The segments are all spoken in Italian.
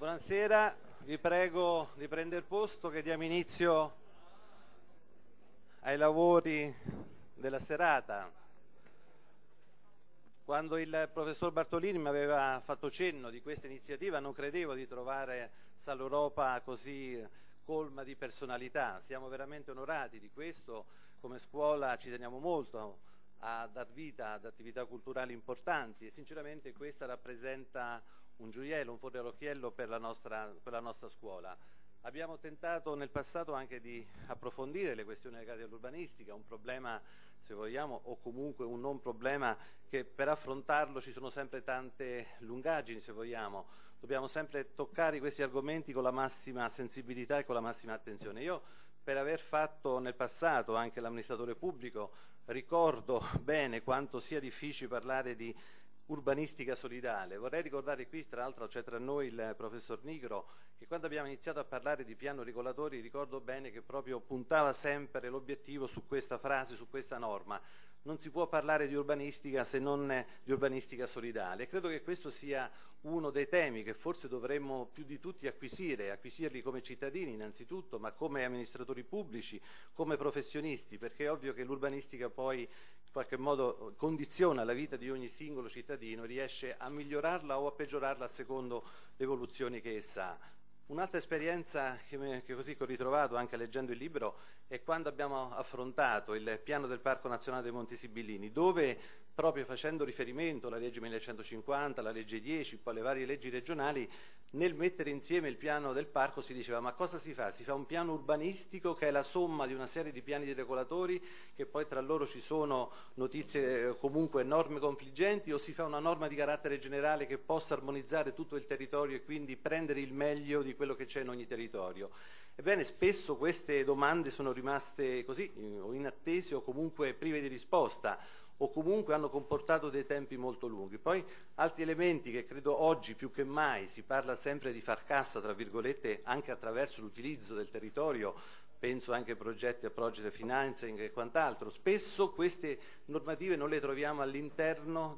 Buonasera, vi prego di prendere posto che diamo inizio ai lavori della serata. Quando il professor Bartolini mi aveva fatto cenno di questa iniziativa non credevo di trovare Sala Europa così colma di personalità. Siamo veramente onorati di questo, come scuola ci teniamo molto a dar vita ad attività culturali importanti e sinceramente questa rappresenta un gioiello, un fiore all'occhiello per la nostra scuola. Abbiamo tentato nel passato anche di approfondire le questioni legate all'urbanistica, un problema se vogliamo o comunque un non problema che per affrontarlo ci sono sempre tante lungaggini se vogliamo, dobbiamo sempre toccare questi argomenti con la massima sensibilità e con la massima attenzione. Io per aver fatto nel passato anche l'amministratore pubblico ricordo bene quanto sia difficile parlare di urbanistica solidale. Vorrei ricordare qui, tra l'altro c'è tra noi il professor Nigro, che quando abbiamo iniziato a parlare di piano regolatori ricordo bene che proprio puntava sempre l'obiettivo su questa frase, su questa norma. Non si può parlare di urbanistica se non di urbanistica solidale. Credo che questo sia uno dei temi che forse dovremmo più di tutti acquisirli come cittadini innanzitutto, ma come amministratori pubblici, come professionisti, perché è ovvio che l'urbanistica poi in qualche modo condiziona la vita di ogni singolo cittadino, riesce a migliorarla o a peggiorarla secondo le evoluzioni che essa ha. Un'altra esperienza che così ho ritrovato anche leggendo il libro è quando abbiamo affrontato il piano del Parco Nazionale dei Monti Sibillini, dove proprio facendo riferimento alla legge 1150, alla legge 10, poi alle varie leggi regionali, nel mettere insieme il piano del parco si diceva ma cosa si fa? Si fa un piano urbanistico che è la somma di una serie di piani di regolatori che poi tra loro ci sono notizie comunque norme confliggenti o si fa una norma di carattere generale che possa armonizzare tutto il territorio e quindi prendere il meglio di quello che c'è in ogni territorio? Ebbene, spesso queste domande sono rimaste così o inattese o comunque prive di risposta o comunque hanno comportato dei tempi molto lunghi. Poi altri elementi che credo oggi più che mai si parla sempre di far cassa, tra virgolette, anche attraverso l'utilizzo del territorio, penso anche ai progetti a project financing e quant'altro. Spesso queste normative non le troviamo all'interno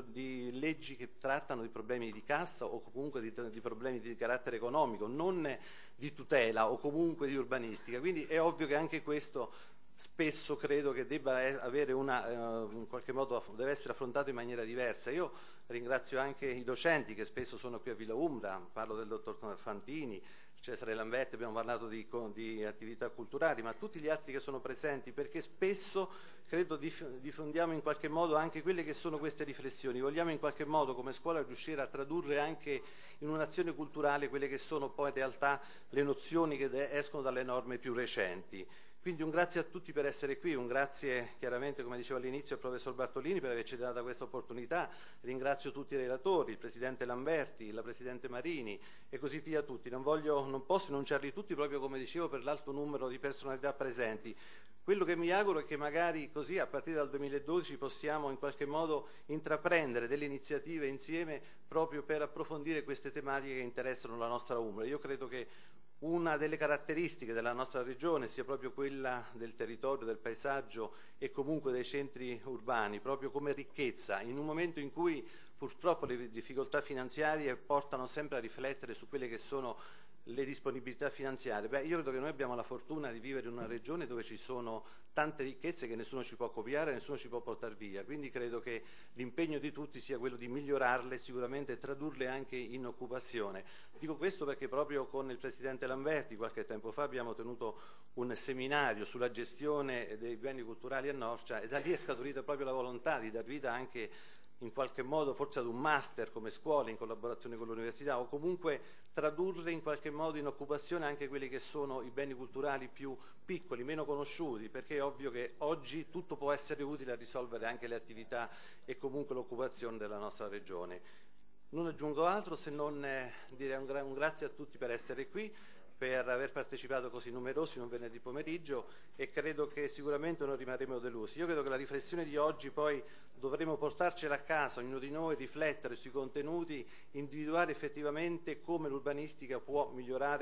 di leggi che trattano di problemi di cassa o comunque di problemi di carattere economico, non di tutela o comunque di urbanistica. Quindi è ovvio che anche questo spesso credo che debba avere in qualche modo deve essere affrontato in maniera diversa. Io ringrazio anche i docenti che spesso sono qui a Villa Umbra, parlo del dottor Fantini, Cesare Lamberti, abbiamo parlato di attività culturali, ma tutti gli altri che sono presenti, perché spesso credo diffondiamo in qualche modo anche quelle che sono queste riflessioni. Vogliamo in qualche modo come scuola riuscire a tradurre anche in un'azione culturale quelle che sono poi in realtà le nozioni che escono dalle norme più recenti. Quindi un grazie a tutti per essere qui, un grazie chiaramente, come dicevo all'inizio, al professor Bartolini per averci dato questa opportunità, ringrazio tutti i relatori, il presidente Lamberti, la presidente Marini e così via tutti. Non posso enunciarli tutti proprio come dicevo per l'alto numero di personalità presenti. Quello che mi auguro è che magari così a partire dal 2012 possiamo in qualche modo intraprendere delle iniziative insieme proprio per approfondire queste tematiche che interessano la nostra Umbria. Io credo che una delle caratteristiche della nostra regione sia proprio quella del territorio, del paesaggio e comunque dei centri urbani, proprio come ricchezza, in un momento in cui purtroppo le difficoltà finanziarie portano sempre a riflettere su quelle che sono le disponibilità finanziarie. Io credo che noi abbiamo la fortuna di vivere in una regione dove ci sono tante ricchezze che nessuno ci può copiare, nessuno ci può portare via, quindi credo che l'impegno di tutti sia quello di migliorarle e sicuramente tradurle anche in occupazione. Dico questo perché proprio con il Presidente Lamberti qualche tempo fa abbiamo tenuto un seminario sulla gestione dei beni culturali a Norcia e da lì è scaturita proprio la volontà di dar vita anche in qualche modo forse ad un master come scuola in collaborazione con l'università o comunque tradurre in qualche modo in occupazione anche quelli che sono i beni culturali più piccoli, meno conosciuti, perché è ovvio che oggi tutto può essere utile a risolvere anche le attività e comunque l'occupazione della nostra regione. Non aggiungo altro se non dire un grazie a tutti per essere qui, per aver partecipato così numerosi in un venerdì pomeriggio e credo che sicuramente non rimarremo delusi. Io credo che la riflessione di oggi poi dovremo portarcela a casa, ognuno di noi, riflettere sui contenuti, individuare effettivamente come l'urbanistica può migliorare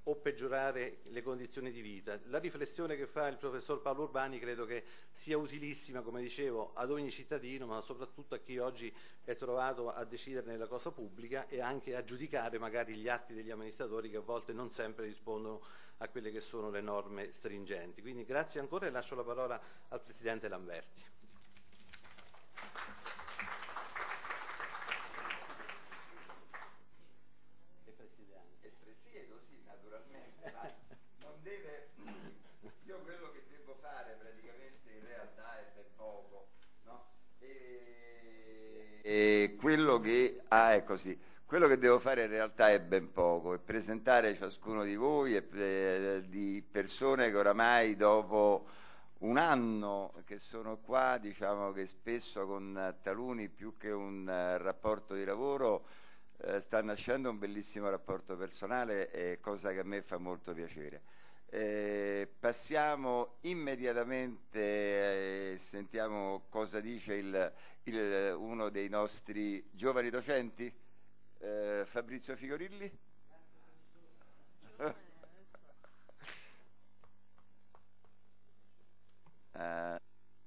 o peggiorare le condizioni di vita. La riflessione che fa il professor Paolo Urbani credo che sia utilissima, come dicevo, ad ogni cittadino, ma soprattutto a chi oggi è trovato a decidere nella cosa pubblica e anche a giudicare magari gli atti degli amministratori che a volte non sempre rispondono a quelle che sono le norme stringenti. Quindi grazie ancora e lascio la parola al Presidente Lamberti. Quello che devo fare in realtà è ben poco, è presentare ciascuno di voi di persone che oramai dopo un anno che sono qua, diciamo che spesso con taluni più che un rapporto di lavoro sta nascendo un bellissimo rapporto personale, cosa che a me fa molto piacere. Passiamo immediatamente, sentiamo cosa dice uno dei nostri giovani docenti, Fabrizio Figorilli. Devo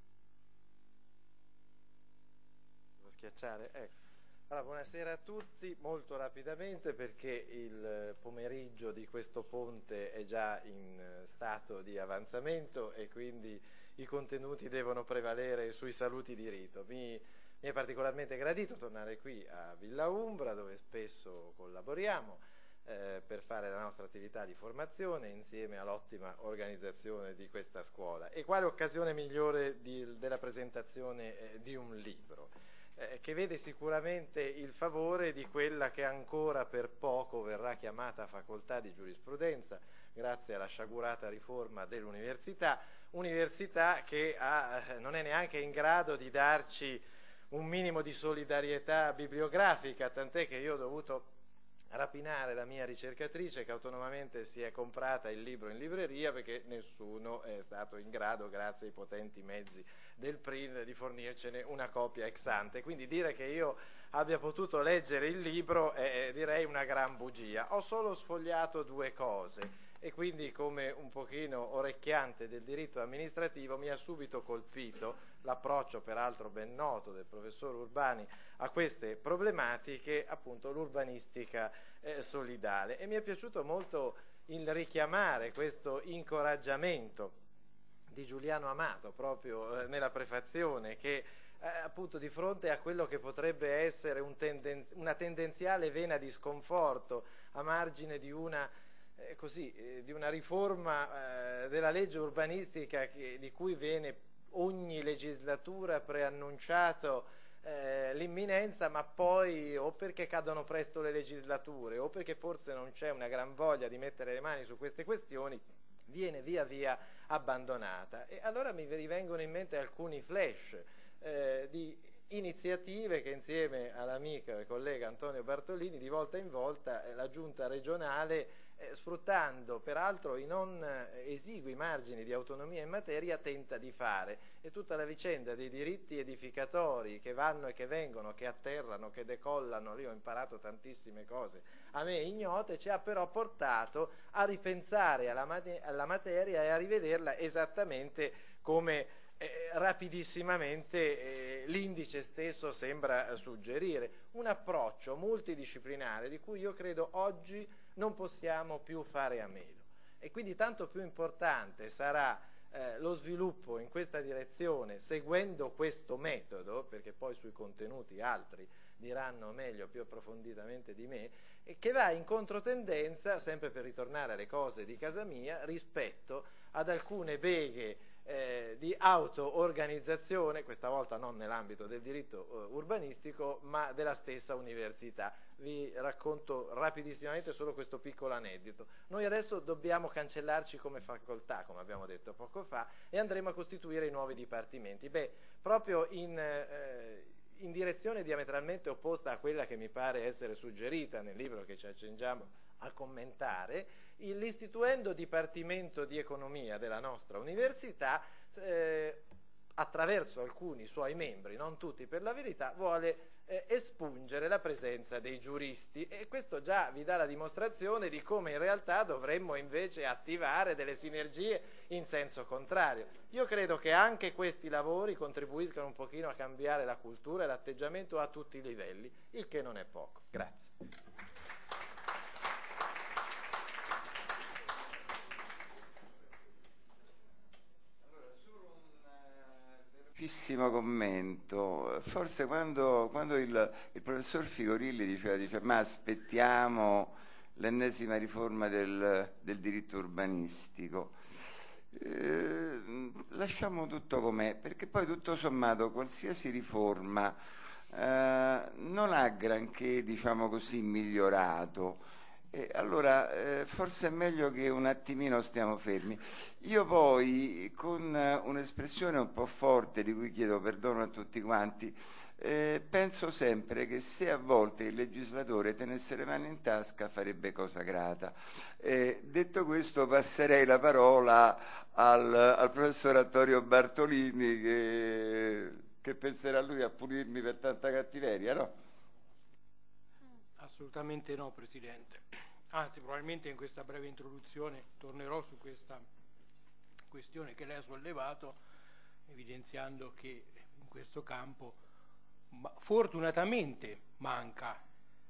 schiacciare? Ecco. Allora, buonasera a tutti, molto rapidamente perché il pomeriggio di questo ponte è già in stato di avanzamento e quindi i contenuti devono prevalere sui saluti di rito. Mi è particolarmente gradito tornare qui a Villa Umbra, dove spesso collaboriamo per fare la nostra attività di formazione insieme all'ottima organizzazione di questa scuola. E quale occasione migliore della presentazione di un libro che vede sicuramente il favore di quella che ancora per poco verrà chiamata facoltà di giurisprudenza, grazie alla sciagurata riforma dell'università, università che non è neanche in grado di darci un minimo di solidarietà bibliografica, tant'è che io ho dovuto rapinare la mia ricercatrice che autonomamente si è comprata il libro in libreria perché nessuno è stato in grado, grazie ai potenti mezzi del print, di fornircene una copia ex ante. Quindi dire che io abbia potuto leggere il libro è direi una gran bugia. Ho solo sfogliato due cose e quindi, come un pochino orecchiante del diritto amministrativo, mi ha subito colpito l'approccio peraltro ben noto del professor Urbani a queste problematiche, appunto l'urbanistica solidale, e mi è piaciuto molto il richiamare questo incoraggiamento di Giuliano Amato proprio nella prefazione, che appunto di fronte a quello che potrebbe essere una tendenziale vena di sconforto a margine di una riforma della legge urbanistica di cui viene ogni legislatura preannunciato l'imminenza, ma poi o perché cadono presto le legislature o perché forse non c'è una gran voglia di mettere le mani su queste questioni, viene via via abbandonata. E allora mi rivengono in mente alcuni flash di iniziative che insieme all'amico e collega Antonio Bartolini di volta in volta la giunta regionale, sfruttando peraltro i non esigui margini di autonomia in materia, tenta di fare. E tutta la vicenda dei diritti edificatori che vanno e che vengono, che atterrano, che decollano, lì ho imparato tantissime cose a me ignote, ci ha però portato a ripensare alla materia e a rivederla esattamente come rapidissimamente l'indice stesso sembra suggerire, un approccio multidisciplinare di cui io credo oggi non possiamo più fare a meno. E quindi tanto più importante sarà lo sviluppo in questa direzione, seguendo questo metodo, perché poi sui contenuti altri diranno meglio, più approfonditamente di me, e che va in controtendenza, sempre per ritornare alle cose di casa mia, rispetto ad alcune beghe di auto-organizzazione, questa volta non nell'ambito del diritto urbanistico, ma della stessa università. Vi racconto rapidissimamente solo questo piccolo aneddoto. Noi adesso dobbiamo cancellarci come facoltà, come abbiamo detto poco fa, e andremo a costituire i nuovi dipartimenti. Proprio in direzione diametralmente opposta a quella che mi pare essere suggerita nel libro che ci accingiamo a commentare, l'istituendo Dipartimento di Economia della nostra università, attraverso alcuni suoi membri, non tutti per la verità, vuole espungere la presenza dei giuristi, e questo già vi dà la dimostrazione di come in realtà dovremmo invece attivare delle sinergie in senso contrario. Io credo che anche questi lavori contribuiscano un pochino a cambiare la cultura e l'atteggiamento a tutti i livelli, il che non è poco. Grazie. Commento. Forse quando il professor Figorilli dice ma aspettiamo l'ennesima riforma del diritto urbanistico, lasciamo tutto com'è, perché poi tutto sommato qualsiasi riforma non ha granché, diciamo così, migliorato. Allora forse è meglio che un attimino stiamo fermi. Io poi, con un'espressione un po' forte di cui chiedo perdono a tutti quanti, penso sempre che se a volte il legislatore tenesse le mani in tasca farebbe cosa grata. Detto questo, passerei la parola al professor Antonio Bartolini, che penserà lui a punirmi per tanta cattiveria, no? Assolutamente no, Presidente. Anzi, probabilmente in questa breve introduzione tornerò su questa questione che lei ha sollevato, evidenziando che in questo campo fortunatamente manca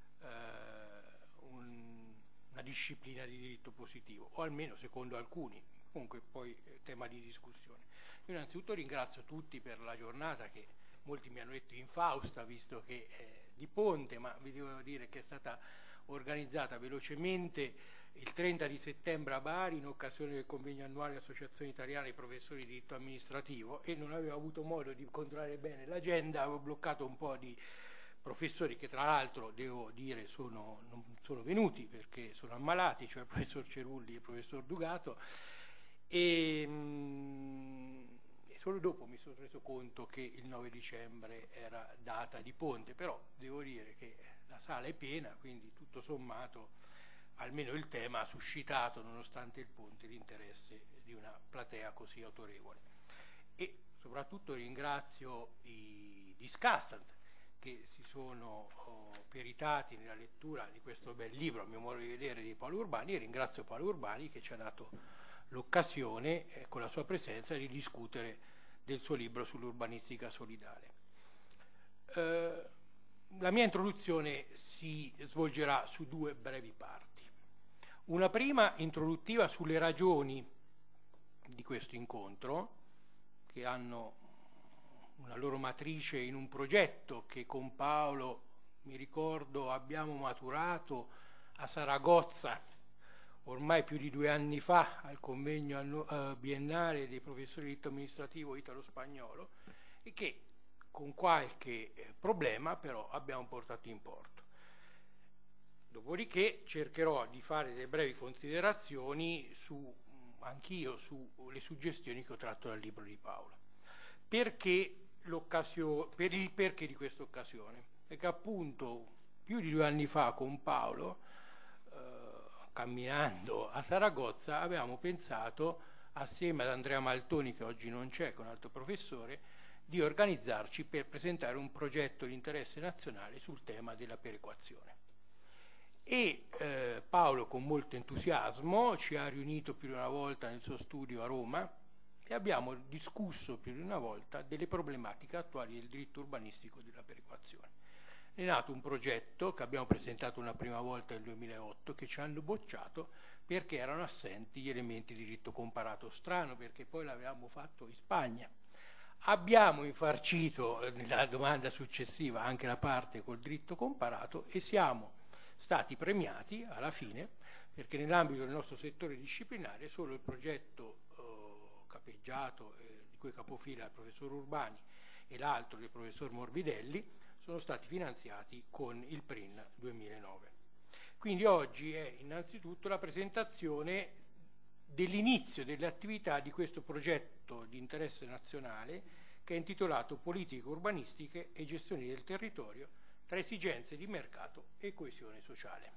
una disciplina di diritto positivo, o almeno secondo alcuni, comunque poi tema di discussione. Io innanzitutto ringrazio tutti per la giornata che molti mi hanno detto infausta, visto che di ponte, ma vi devo dire che è stata organizzata velocemente il 30 di settembre a Bari in occasione del convegno annuale Associazione Italiana dei Professori di Diritto Amministrativo, e non avevo avuto modo di controllare bene l'agenda, avevo bloccato un po' di professori che tra l'altro devo dire non sono venuti perché sono ammalati, cioè il professor Cerulli e il professor Dugato, e solo dopo mi sono reso conto che il 9 dicembre era data di ponte, però devo dire che la sala è piena, quindi tutto sommato almeno il tema ha suscitato, nonostante il ponte, l'interesse di una platea così autorevole. E soprattutto ringrazio i discussant che si sono peritati nella lettura di questo bel libro, a mio modo di vedere, di Paolo Urbani, e ringrazio Paolo Urbani che ci ha dato l'occasione con la sua presenza di discutere del suo libro sull'urbanistica solidale. La mia introduzione si svolgerà su due brevi parti. Una prima introduttiva sulle ragioni di questo incontro, che hanno una loro matrice in un progetto che con Paolo, mi ricordo, abbiamo maturato a Saragozza ormai più di 2 anni fa al convegno biennale dei professori di diritto amministrativo italo-spagnolo, e che con qualche problema però abbiamo portato in porto. Dopodiché cercherò di fare delle brevi considerazioni anch'io sulle suggestioni che ho tratto dal libro di Paolo. Per il perché di questa occasione? Perché appunto più di 2 anni fa con Paolo, camminando a Saragozza, avevamo pensato, assieme ad Andrea Maltoni, che oggi non c'è, che è un altro professore, di organizzarci per presentare un progetto di interesse nazionale sul tema della perequazione. E Paolo, con molto entusiasmo, ci ha riunito più di una volta nel suo studio a Roma e abbiamo discusso più di una volta delle problematiche attuali del diritto urbanistico della perequazione. È nato un progetto che abbiamo presentato una prima volta nel 2008, che ci hanno bocciato perché erano assenti gli elementi di diritto comparato. Strano, perché poi l'avevamo fatto in Spagna. Abbiamo infarcito nella domanda successiva anche la parte col diritto comparato e siamo stati premiati alla fine, perché nell'ambito del nostro settore disciplinare solo il progetto capeggiato, di cui capofila il professor Urbani, e l'altro del professor Morbidelli, sono stati finanziati con il PRIN 2009. Quindi oggi è innanzitutto la presentazione dell'inizio delle attività di questo progetto di interesse nazionale, che è intitolato Politiche urbanistiche e gestione del territorio tra esigenze di mercato e coesione sociale.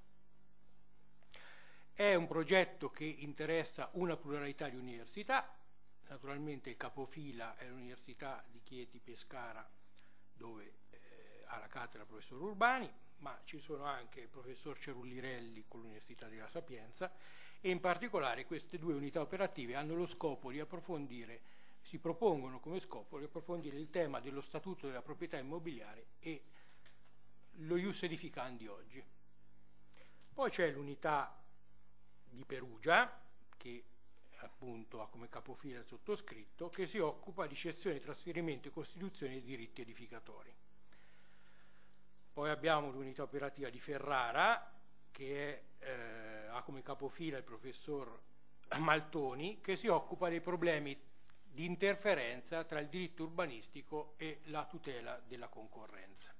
È un progetto che interessa una pluralità di università. Naturalmente il capofila è l'Università di Chieti Pescara, dove alla cattedra professor Urbani, ma ci sono anche il professor Cerullirelli con l'Università della Sapienza, e in particolare queste due unità operative hanno lo scopo di approfondire, si propongono come scopo di approfondire il tema dello statuto della proprietà immobiliare e lo ius edificandi oggi. Poi c'è l'unità di Perugia, che appunto ha come capofila il sottoscritto, che si occupa di cessione, trasferimento e costituzione dei diritti edificatori. Poi abbiamo l'unità operativa di Ferrara, che ha come capofila il professor Maltoni, che si occupa dei problemi di interferenza tra il diritto urbanistico e la tutela della concorrenza.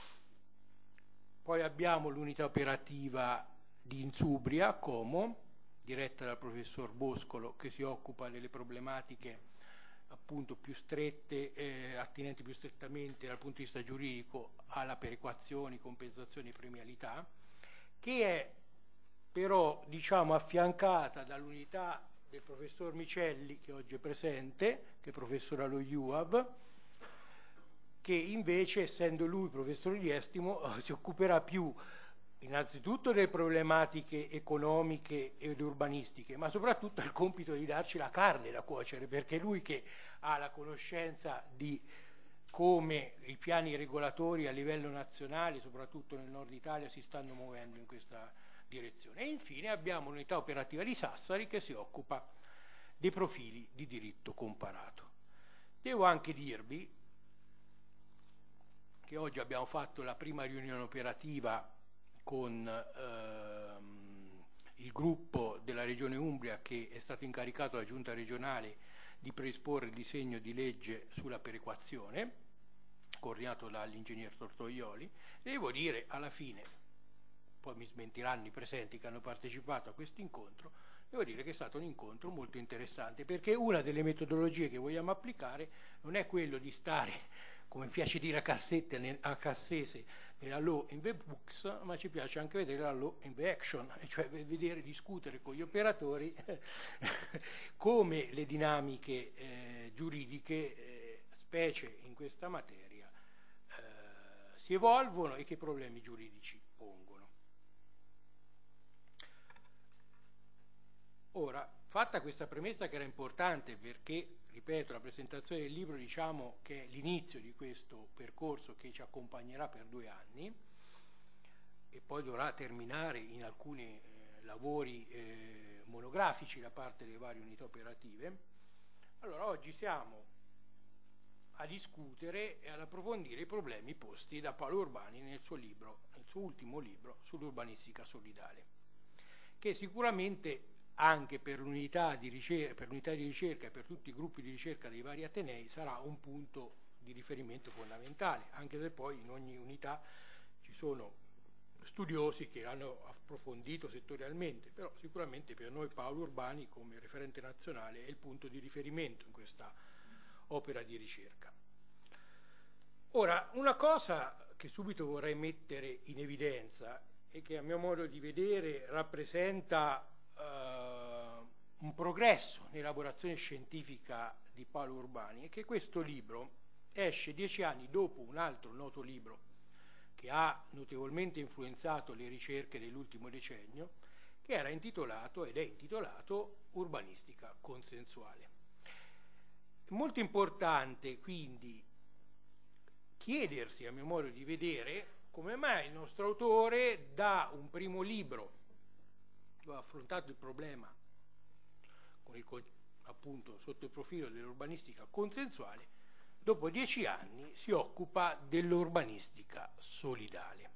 Poi abbiamo l'unità operativa di Insubria, Como, diretta dal professor Boscolo, che si occupa delle problematiche appunto più strette, attinenti più strettamente dal punto di vista giuridico alla perequazioni, compensazioni e premialità, che è però diciamo affiancata dall'unità del professor Micelli, che oggi è presente, che è professore allo IUAV, che invece, essendo lui professore di estimo, si occuperà più innanzitutto delle problematiche economiche ed urbanistiche, ma soprattutto ha il compito di darci la carne da cuocere, perché è lui che ha la conoscenza di come i piani regolatori a livello nazionale, soprattutto nel nord Italia, si stanno muovendo in questa direzione. E infine abbiamo l'unità operativa di Sassari, che si occupa dei profili di diritto comparato. Devo anche dirvi che oggi abbiamo fatto la prima riunione operativa con il gruppo della Regione Umbria, che è stato incaricato dalla Giunta regionale di predisporre il disegno di legge sulla perequazione, coordinato dall'ingegner Tortoioli, e devo dire alla fine, poi mi smentiranno i presenti che hanno partecipato a questo incontro, devo dire che è stato un incontro molto interessante, perché una delle metodologie che vogliamo applicare non è quello di stare, come piace dire a Cassese, nella law in the books, ma ci piace anche vedere la law in the action, cioè vedere, discutere con gli operatori come le dinamiche giuridiche, specie in questa materia, si evolvono e che problemi giuridici pongono. Ora, fatta questa premessa, che era importante perché, ripeto, la presentazione del libro diciamo che è l'inizio di questo percorso che ci accompagnerà per 2 anni e poi dovrà terminare in alcuni lavori monografici da parte delle varie unità operative. Allora oggi siamo a discutere e ad approfondire i problemi posti da Paolo Urbani nel suo ultimo libro sull'urbanistica solidale, che sicuramente anche per l'unità di ricerca e per tutti i gruppi di ricerca dei vari atenei sarà un punto di riferimento fondamentale, anche se poi in ogni unità ci sono studiosi che l'hanno approfondito settorialmente, però sicuramente per noi Paolo Urbani come referente nazionale è il punto di riferimento in questa opera di ricerca. Ora, una cosa che subito vorrei mettere in evidenza e che a mio modo di vedere rappresenta un progresso nell'elaborazione scientifica di Paolo Urbani è che questo libro esce 10 anni dopo un altro noto libro che ha notevolmente influenzato le ricerche dell'ultimo decennio, che era intitolato ed è intitolato Urbanistica consensuale. È molto importante quindi chiedersi, a mio modo di vedere, come mai il nostro autore da un primo libro dove ha affrontato il problema appunto sotto il profilo dell'urbanistica consensuale, dopo 10 anni si occupa dell'urbanistica solidale.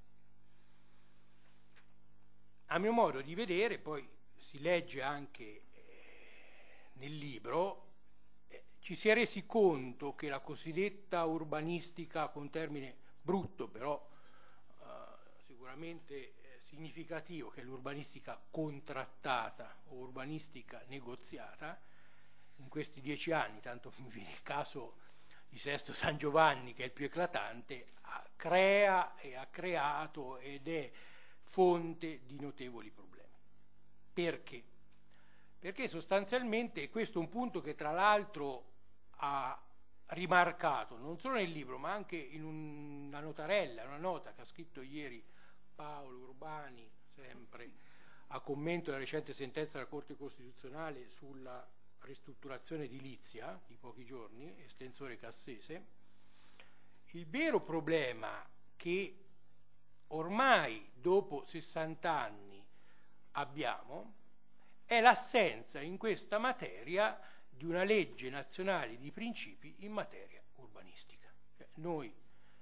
A mio modo di vedere, poi si legge anche nel libro, ci si è resi conto che la cosiddetta urbanistica, con termine brutto però sicuramente significativo, che è l'urbanistica contrattata o urbanistica negoziata, in questi 10 anni, tanto mi viene il caso di Sesto San Giovanni che è il più eclatante, crea e ha creato ed è fonte di notevoli problemi. Perché? Perché sostanzialmente questo è un punto che tra l'altro ha rimarcato non solo nel libro ma anche in una notarella, una nota che ha scritto ieri Paolo Urbani, sempre a commento della recente sentenza della Corte Costituzionale sulla ristrutturazione edilizia di pochi giorni, estensore Cassese. Il vero problema che ormai dopo 60 anni abbiamo è l'assenza in questa materia di una legge nazionale di principi in materia urbanistica. Noi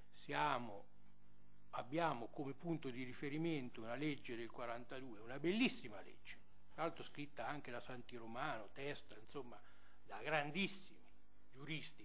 abbiamo come punto di riferimento una legge del 42, una bellissima legge, tra l'altro scritta anche da Santi Romano, Testa, insomma, da grandissimi giuristi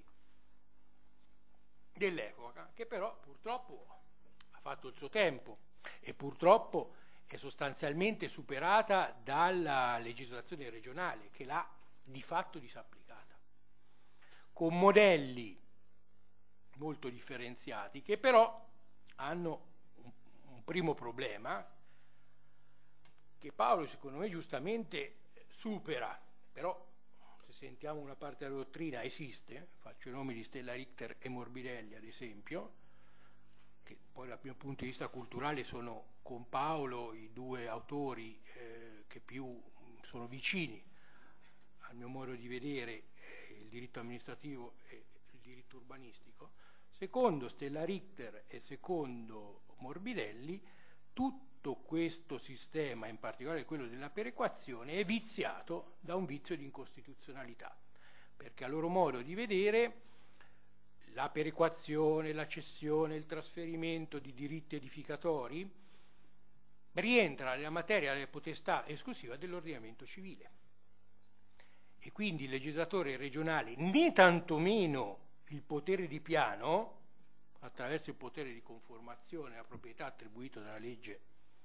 dell'epoca, che però purtroppo ha fatto il suo tempo e purtroppo è sostanzialmente superata dalla legislazione regionale, che l'ha di fatto disapplicata, con modelli molto differenziati che però hanno un primo problema che Paolo secondo me giustamente supera, però se sentiamo una parte della dottrina esiste, faccio i nomi di Stella Richter e Morbidelli ad esempio, che poi dal mio punto di vista culturale sono con Paolo i due autori che più sono vicini al mio modo di vedere il diritto amministrativo e il diritto urbanistico. Secondo Stella Richter e secondo Morbidelli, tutto questo sistema, in particolare quello della perequazione, è viziato da un vizio di incostituzionalità, perché a loro modo di vedere la perequazione, la cessione, il trasferimento di diritti edificatori rientra nella materia della potestà esclusiva dell'ordinamento civile. E quindi il legislatore regionale, né tantomeno il potere di piano, attraverso il potere di conformazione alla proprietà attribuito dalla legge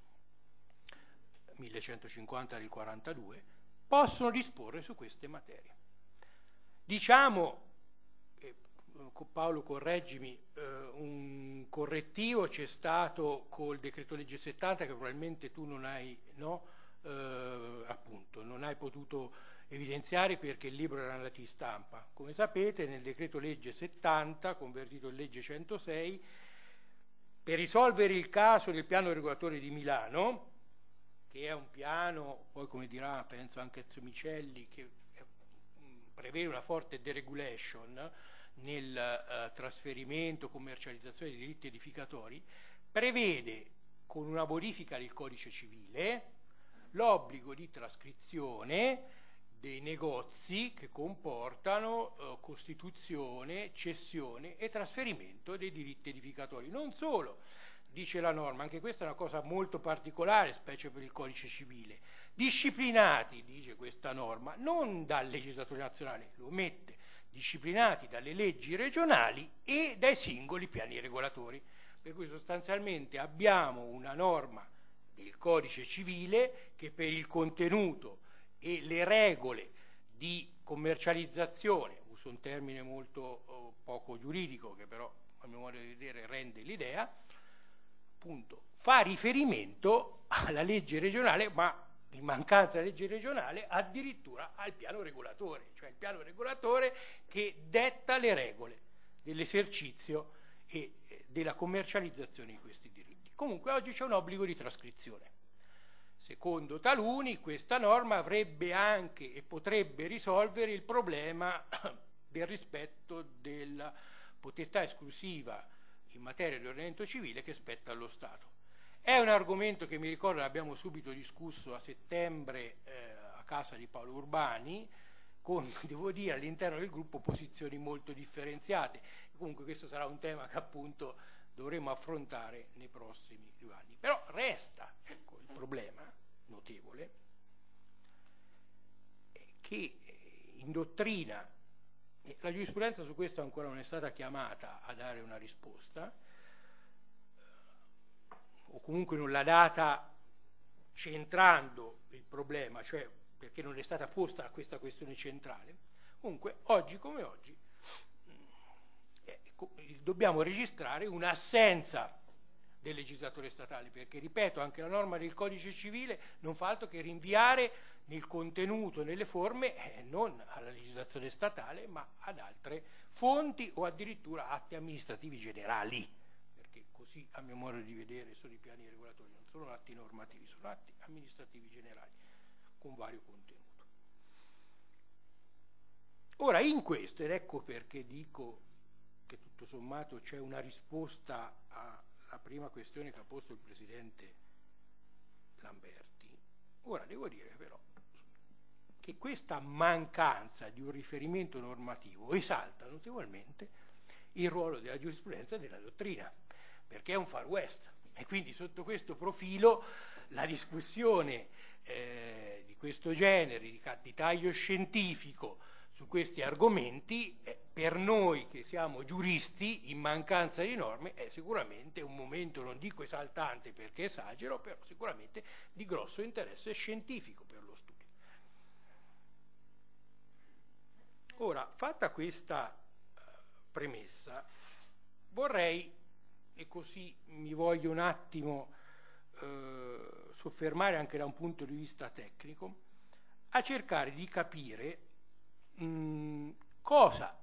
1150 del 42, possono disporre su queste materie. Diciamo, Paolo correggimi, un correttivo c'è stato col decreto legge 70 che probabilmente tu non hai, no? Appunto, non hai potuto evidenziare perché il libro era andato in stampa. Come sapete, nel decreto legge 70, convertito in legge 106, per risolvere il caso del piano regolatore di Milano, che è un piano, poi come dirà, penso anche Micelli, che prevede una forte deregulation nel trasferimento, commercializzazione di diritti edificatori, prevede, con una modifica del codice civile, l'obbligo di trascrizione dei negozi che comportano costituzione, cessione e trasferimento dei diritti edificatori. Non solo, dice la norma, anche questa è una cosa molto particolare, specie per il codice civile, disciplinati, dice questa norma, non dal legislatore nazionale, lo mette, disciplinati dalle leggi regionali e dai singoli piani regolatori. Per cui sostanzialmente abbiamo una norma del codice civile che per il contenuto e le regole di commercializzazione, uso un termine molto poco giuridico che però a mio modo di vedere rende l'idea, appunto fa riferimento alla legge regionale, ma in mancanza della legge regionale addirittura al piano regolatore, cioè il piano regolatore che detta le regole dell'esercizio e della commercializzazione di questi diritti. Comunque oggi c'è un obbligo di trascrizione. Secondo taluni questa norma avrebbe anche e potrebbe risolvere il problema del rispetto della potestà esclusiva in materia di ordinamento civile che spetta allo Stato. È un argomento che mi ricordo abbiamo subito discusso a settembre a casa di Paolo Urbani, con, devo dire, all'interno del gruppo posizioni molto differenziate. Comunque questo sarà un tema che appunto dovremo affrontare nei prossimi 2 anni. Però resta, ecco, il problema notevole che in dottrina, la giurisprudenza su questo ancora non è stata chiamata a dare una risposta, o comunque non l'ha data centrando il problema, cioè perché non è stata posta questa questione centrale. Comunque oggi come oggi dobbiamo registrare un'assenza del legislatore statale, perché, ripeto, anche la norma del codice civile non fa altro che rinviare nel contenuto, nelle forme, non alla legislazione statale, ma ad altre fonti o addirittura atti amministrativi generali, perché così, a mio modo di vedere, sono i piani regolatori, non sono atti normativi, sono atti amministrativi generali con vario contenuto. Ora, in questo, ed ecco perché dico che tutto sommato c'è una risposta alla prima questione che ha posto il Presidente Lamberti, ora devo dire però che questa mancanza di un riferimento normativo esalta notevolmente il ruolo della giurisprudenza e della dottrina, perché è un far west, e quindi sotto questo profilo la discussione di questo genere, di taglio scientifico, su questi argomenti, per noi che siamo giuristi, in mancanza di norme, è sicuramente un momento, non dico esaltante perché esagero, però sicuramente di grosso interesse scientifico per lo studio. Ora, fatta questa premessa, vorrei, e così mi voglio un attimo soffermare anche da un punto di vista tecnico, a cercare di capire cosa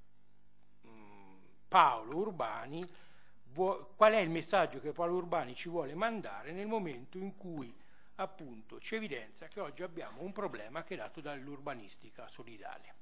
Paolo Urbani qual è il messaggio che Paolo Urbani ci vuole mandare nel momento in cui appunto ci evidenzia che oggi abbiamo un problema che è dato dall'urbanistica solidale.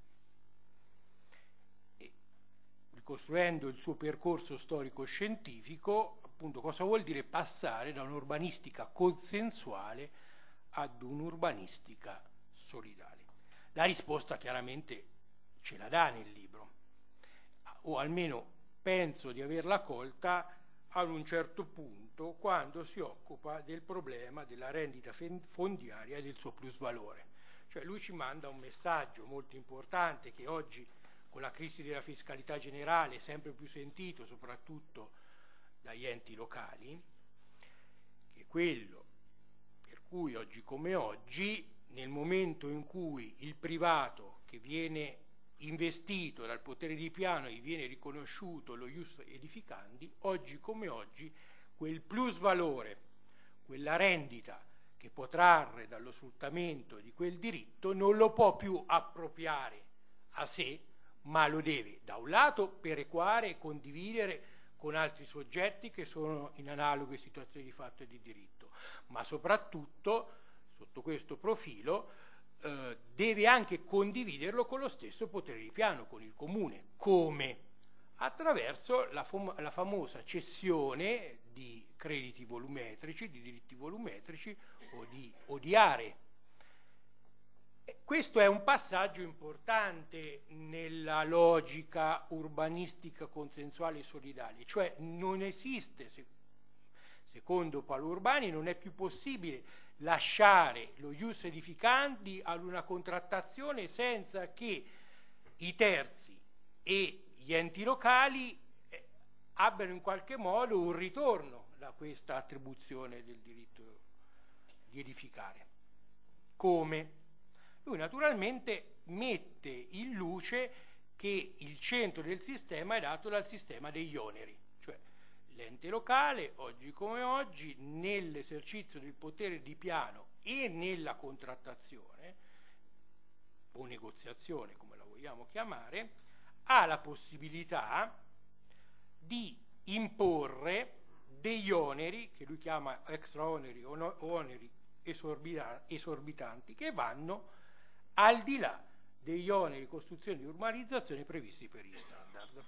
E, ricostruendo il suo percorso storico-scientifico, appunto, cosa vuol dire passare da un'urbanistica consensuale ad un'urbanistica solidale? La risposta chiaramente ce la dà nel libro, o almeno penso di averla colta ad un certo punto quando si occupa del problema della rendita fondiaria e del suo plusvalore. Cioè lui ci manda un messaggio molto importante che oggi, con la crisi della fiscalità generale, è sempre più sentito soprattutto dagli enti locali, che è quello per cui oggi come oggi, nel momento in cui il privato che viene investito dal potere di piano gli viene riconosciuto lo ius edificandi, oggi come oggi quel plusvalore, quella rendita che può trarre dallo sfruttamento di quel diritto non lo può più appropriare a sé, ma lo deve da un lato perequare e condividere con altri soggetti che sono in analoghe situazioni di fatto e di diritto, ma soprattutto sotto questo profilo deve anche condividerlo con lo stesso potere di piano, con il comune. Come? Attraverso la famosa cessione di crediti volumetrici, di diritti volumetrici o di aree. Questo è un passaggio importante nella logica urbanistica consensuale e solidale, cioè non esiste, secondo Paolo Urbani, non è più possibile lasciare lo ius edificandi ad una contrattazione senza che i terzi e gli enti locali abbiano in qualche modo un ritorno da questa attribuzione del diritto di edificare. Come? Lui naturalmente mette in luce che il centro del sistema è dato dal sistema degli oneri. L'ente locale, oggi come oggi, nell'esercizio del potere di piano e nella contrattazione o negoziazione, come la vogliamo chiamare, ha la possibilità di imporre degli oneri, che lui chiama extra oneri o oneri esorbitanti, che vanno al di là degli oneri di costruzione e di urbanizzazione previsti per gli standard.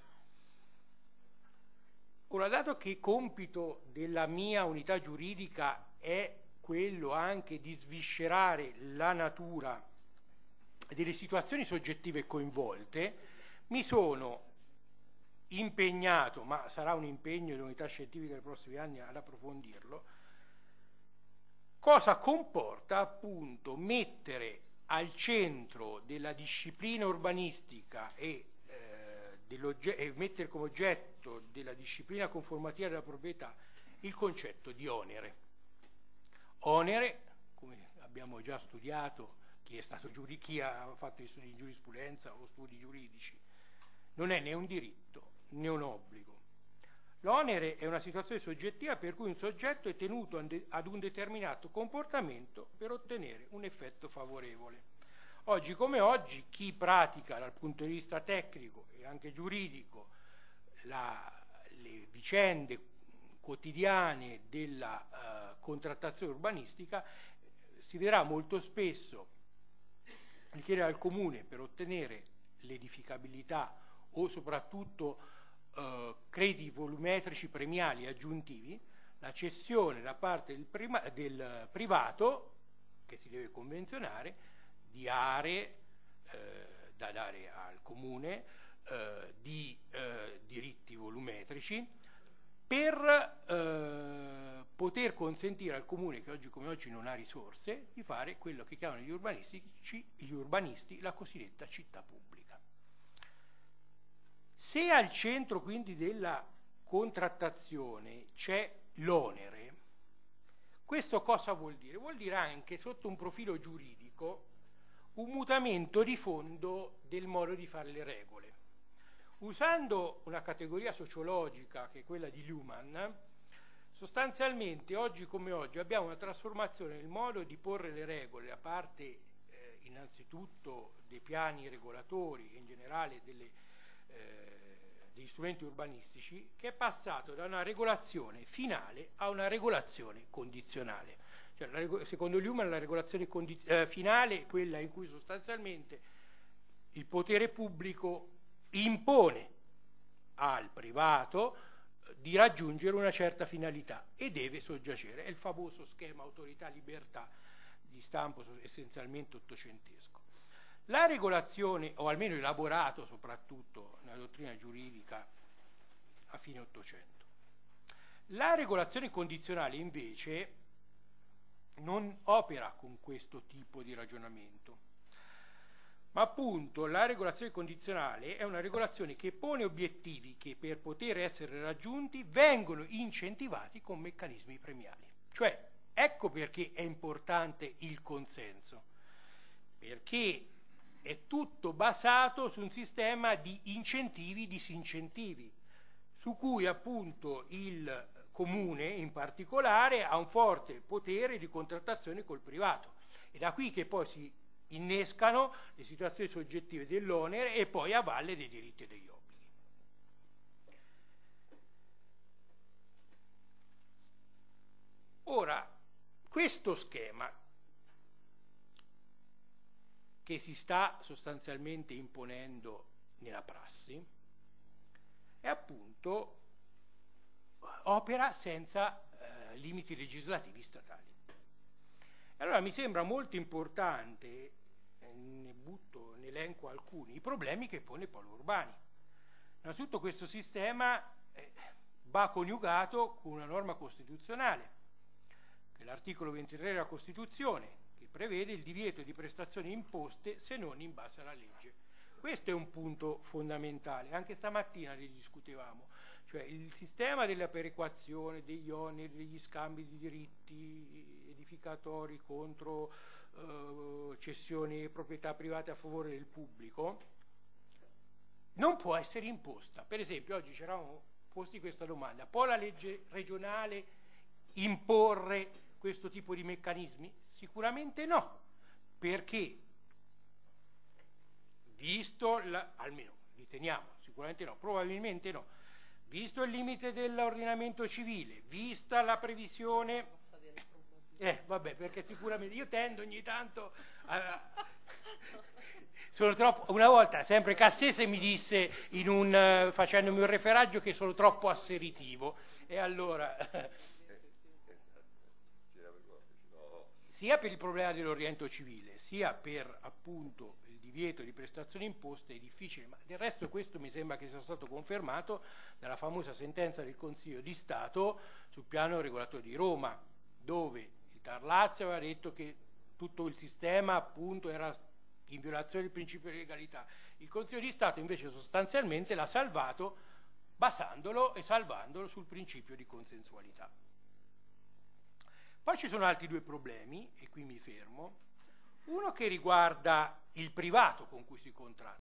Ora, dato che compito della mia unità giuridica è quello anche di sviscerare la natura delle situazioni soggettive coinvolte, mi sono impegnato, ma sarà un impegno dell'unità scientifica nei prossimi anni ad approfondirlo, cosa comporta appunto mettere al centro della disciplina urbanistica e mettere come oggetto della disciplina conformativa della proprietà il concetto di onere. Onere, come abbiamo già studiato, chi ha fatto gli studi di giurisprudenza o studi giuridici, non è né un diritto né un obbligo. L'onere è una situazione soggettiva per cui un soggetto è tenuto ad un determinato comportamento per ottenere un effetto favorevole. Oggi come oggi chi pratica dal punto di vista tecnico e anche giuridico le vicende quotidiane della contrattazione urbanistica si vedrà molto spesso richiedere al comune per ottenere l'edificabilità o soprattutto crediti volumetrici premiali aggiuntivi, la cessione da parte del privato, che si deve convenzionare, di aree da dare al comune, di diritti volumetrici, per poter consentire al comune, che oggi come oggi non ha risorse, di fare quello che chiamano gli urbanisti la cosiddetta città pubblica. Se al centro quindi della contrattazione c'è l'onere, questo cosa vuol dire? Vuol dire anche, sotto un profilo giuridico, un mutamento di fondo del modo di fare le regole. Usando una categoria sociologica che è quella di Luhmann, sostanzialmente oggi come oggi abbiamo una trasformazione nel modo di porre le regole da parte innanzitutto dei piani regolatori e in generale degli strumenti urbanistici, che è passato da una regolazione finale a una regolazione condizionale. Cioè, secondo Luhmann la regolazione finale è quella in cui sostanzialmente il potere pubblico impone al privato di raggiungere una certa finalità e deve soggiacere. È il famoso schema autorità-libertà di stampo essenzialmente ottocentesco. La regolazione, o almeno elaborato soprattutto nella dottrina giuridica a fine Ottocento. La regolazione condizionale invece non opera con questo tipo di ragionamento, ma appunto la regolazione condizionale è una regolazione che pone obiettivi che per poter essere raggiunti vengono incentivati con meccanismi premiali. Cioè, ecco perché è importante il consenso, perché è tutto basato su un sistema di incentivi, disincentivi, su cui appunto il comune in particolare ha un forte potere di contrattazione col privato. È da qui che poi si innescano le situazioni soggettive dell'onere e poi a valle dei diritti e degli obblighi. Ora, questo schema che si sta sostanzialmente imponendo nella prassi è appunto opera senza limiti legislativi statali. Allora mi sembra molto importante, ne butto, ne elenco alcuni, i problemi che pone i poli urbani. Innanzitutto questo sistema va coniugato con una norma costituzionale, che è l'articolo 23 della Costituzione, che prevede il divieto di prestazioni imposte se non in base alla legge. Questo è un punto fondamentale, anche stamattina ne discutevamo, cioè il sistema della perequazione, degli oneri, degli scambi di diritti edificatori contro cessioni e proprietà private a favore del pubblico, non può essere imposta. Per esempio, oggi ci eravamo posti questa domanda: può la legge regionale imporre questo tipo di meccanismi? Sicuramente no, perché visto, almeno riteniamo, sicuramente no, probabilmente no, visto il limite dell'ordinamento civile, vista la previsione... vabbè, perché sicuramente io tendo ogni tanto sono troppo... Una volta, sempre Cassese mi disse, facendomi un referaggio, che sono troppo asseritivo, e allora... sia per il problema dell'ordinamento civile, sia per appunto il divieto di prestazioni imposte è difficile, ma del resto questo mi sembra che sia stato confermato dalla famosa sentenza del Consiglio di Stato sul piano regolatore di Roma, dove il TAR Lazio aveva detto che tutto il sistema appunto era in violazione del principio di legalità. Il Consiglio di Stato invece sostanzialmente l'ha salvato basandolo e salvandolo sul principio di consensualità. Poi ci sono altri due problemi, e qui mi fermo. Uno che riguarda il privato con cui si contratta.